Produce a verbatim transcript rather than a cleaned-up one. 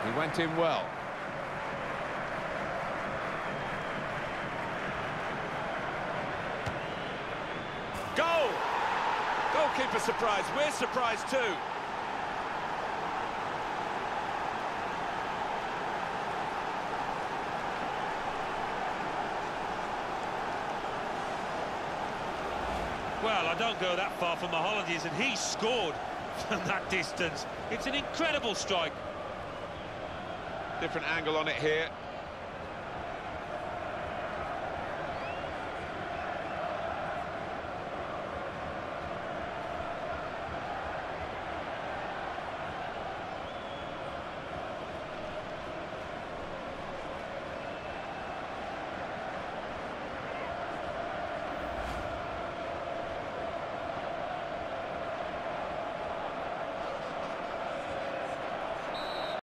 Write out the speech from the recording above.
He went in well. Goal! Goalkeeper surprised. We're surprised too. Well, I don't go that far from the holidays, and he scored from that distance. It's an incredible strike. Different angle on it here.